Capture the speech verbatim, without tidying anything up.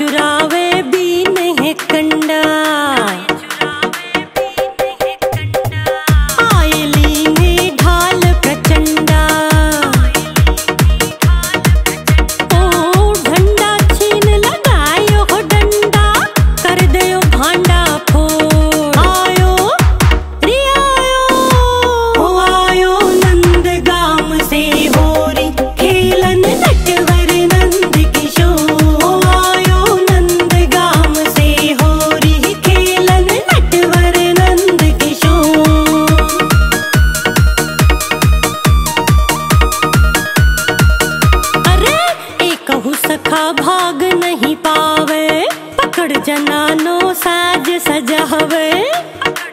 चुरावे बीन है कंडा। आयली ने ढाल प्रचंडा। ओ डंडा छीन लगायो हो डंडा, कर दयो भांडा फोड़। आयो रे आयो, हो आयो नंद गाम से होरी, खेलन नटवर नंद किशोर। आयो नंद गाम से होरी, खेलन नटवर नंद किशोर। अरे एकहु सखा भाग नहीं पावे, पकड़ जनानो साज सजावे।